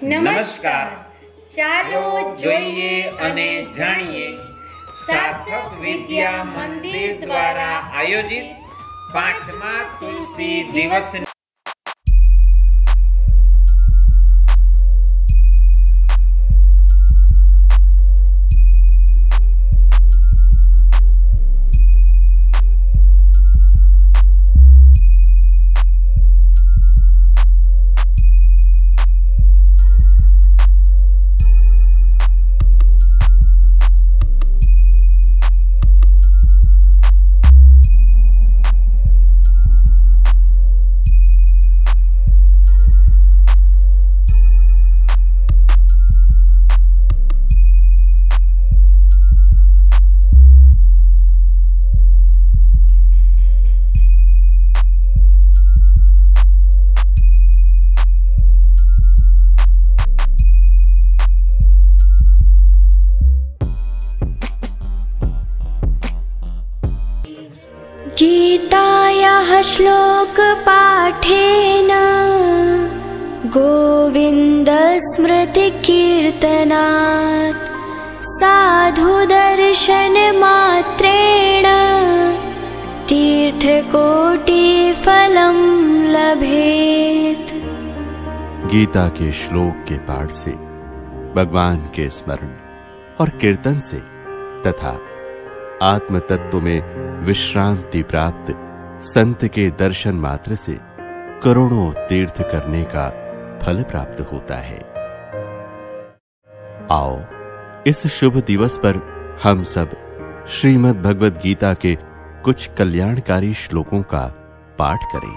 નમસ્કાર. ચાલો જોઈએ અને જાણીએ સાર્થક વિદ્યા મંદિર દ્વારા આયોજિત 5મા તુલસી દિવસની गीतायाः श्लोकपाठेन गोविन्दस्मृतिकीर्तनात् साधुदर्शनमात्रेण तीर्थकोटिफलं लभेत। गीता के श्लोक के पाठ से, भगवान के स्मरण और कीर्तन से तथा आत्म तत्व में विश्रांति प्राप्त संत के दर्शन मात्र से करोड़ों तीर्थ करने का फल प्राप्त होता है। आओ इस शुभ दिवस पर हम सब श्रीमद् भगवद गीता के कुछ कल्याणकारी श्लोकों का पाठ करें।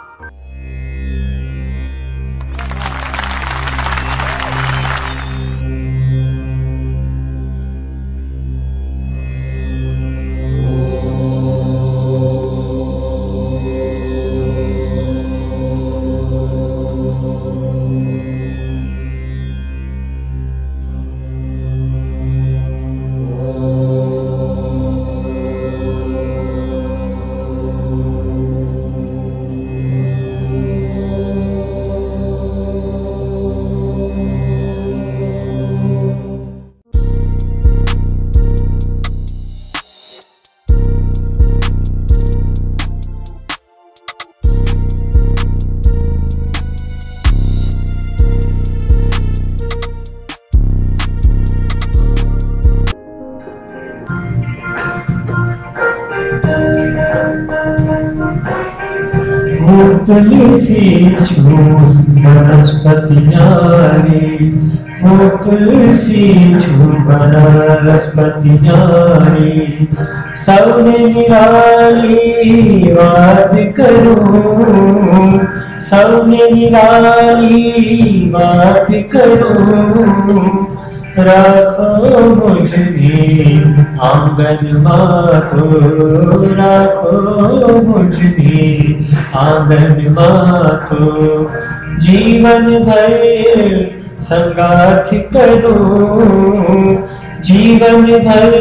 तुलसी छूं वनस्पति न्यारी, हो तुलसी छूं वनस्पति न्यारी, सबने निराली वाद करूं, सबने निराली वाद करूं, राखो मुझे आंगन मातो, राखो मुझे आंगन मातो, जीवन भर संगाथ करूं, जीवन भर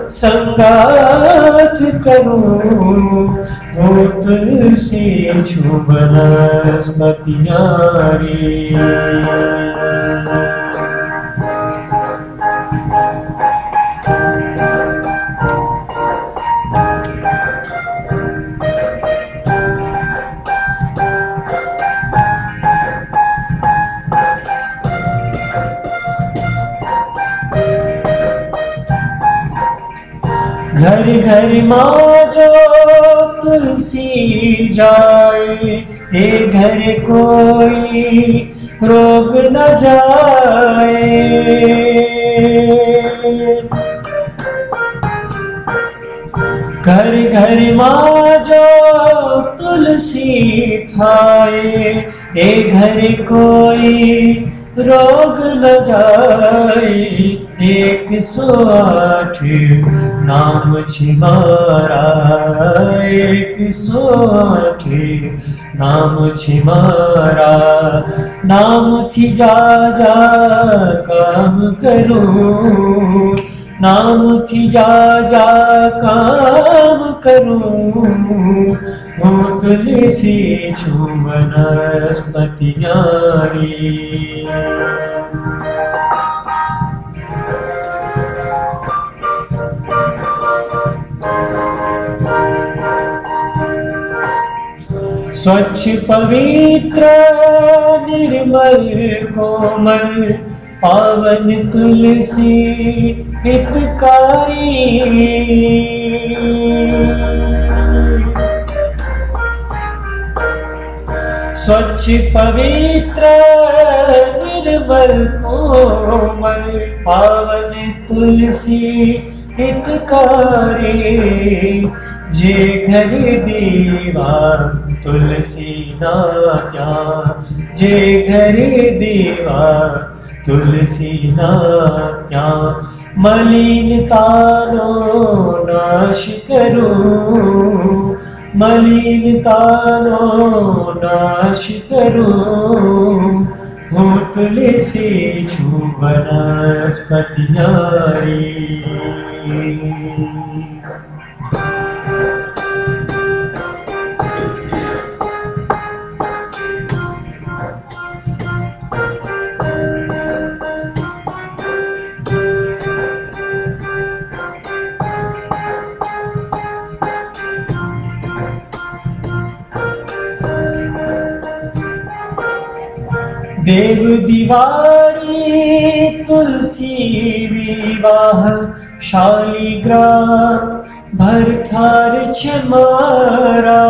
संगाथ करूं, हो तुलसी छूं वनस्पति न्यारी। घर घर माँ जो तुलसी जाए, ए घर कोई रोग न जाए। घर घर माँ जो तुलसी थाए, ए घर कोई रोग न जाए। 108 नाम छिमारा, 108 नाम छिमारा, नाम थी जा जा काम करूं, नाम थी जा जा काम करूं, हूँ तुलसी छूं वनस्पतियाँ रे। स्वच्छ पवित्र निर्मल कोमल पावन तुलसी हितकारी, स्वच्छ पवित्र निर्मल कोमल पावन तुलसी हितकारी, जे घर दीवा तुलसी ना त्या, जे घर दीवा तुलसी ना त्या, मलिनता नो नाश करूं, मलिनता नो नाश करूं, हूँ तुलसी छूं वनस्पतियाँ रे। देव दिवारी तुलसी विवाह शालिग्राम भरथार चमारा,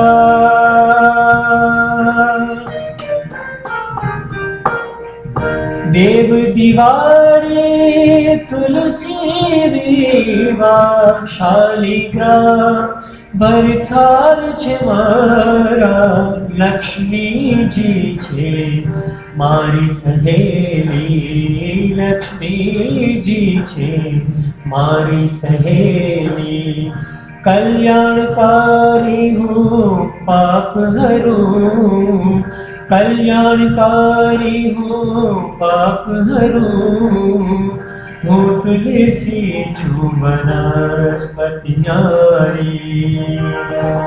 देव दिवारी तुलसी विवाह शालिग्राम भरथार चमारा, लक्ष्मी जी छे मारी सहेली, लक्ष्मी जी छे मारी सहेली, कल्याणकारी हूँ पाप हरूं, कल्याणकारी हूँ पाप हरूं, हूँ तुलसी छूं वनस्पतियाँ रे।